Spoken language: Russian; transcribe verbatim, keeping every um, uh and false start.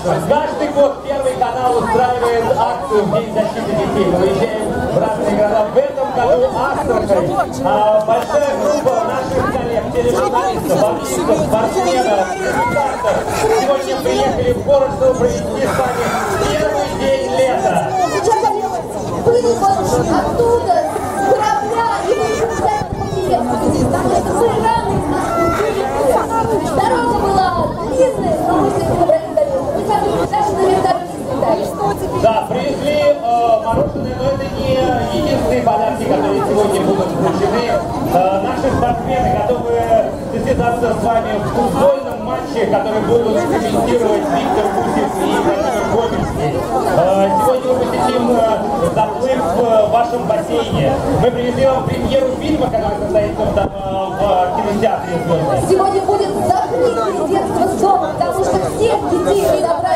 Каждый год Первый канал устраивает акцию в День защиты детей. Мы выезжаем в разные города. В этом году Астрахань, а, большая группа наших коллег, тележурналистов, артистов, спортсменов, музыкантов сегодня приехали в город, чтобы провести с вами первый день лета. Оттуда, с корабля, и мы еще взять потому что мы рано из дорога была длинная, но мы все добрались до места. Мы сами даже на вертолете слетали. Да, привезли э, мороженое, но это не единственные подарки, которые сегодня будут вручены. Э, наши спортсмены готовы состязаться с вами в футбольном матче, который будут комментировать Виктор Гусев и Владимир Гомельский. Э, сегодня мы посетим э, заплыв в вашем бассейне. Мы привезли вам премьеру фильма, который состоится в, в кинотеатре «Звездный». Сегодня будет закрытие детского дома, потому что всех детей не добрали.